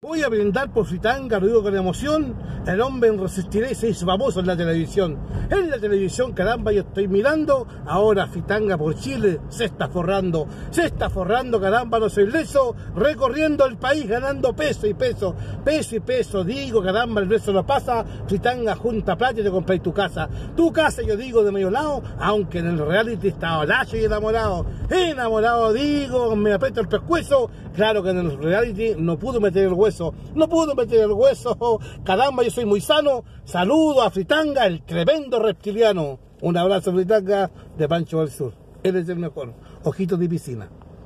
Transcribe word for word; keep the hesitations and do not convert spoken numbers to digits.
Voy a brindar por Fritanga, lo digo con emoción. El hombre en Resistiré se hizo famoso en la televisión. En la televisión, caramba, yo estoy mirando. Ahora Fritanga por Chile se está forrando. Se está forrando, caramba, no soy leso. Recorriendo el país, ganando peso y peso. Peso y peso, digo, caramba, el resto no pasa. Fritanga junta plata y te compráis tu casa. Tu casa, yo digo, de medio lado. Aunque en el reality estaba lacho y enamorado. Enamorado, digo, me aprieto el pescuezo. Claro que en el reality no pudo meter el hueso. No pudo meter el hueso. Caramba, yo soy muy sano. Saludo a Fritanga, el tremendo reptiliano. Un abrazo, Fritanga, de Pancho del Sur. Él es el mejor. Ojitos de piscina.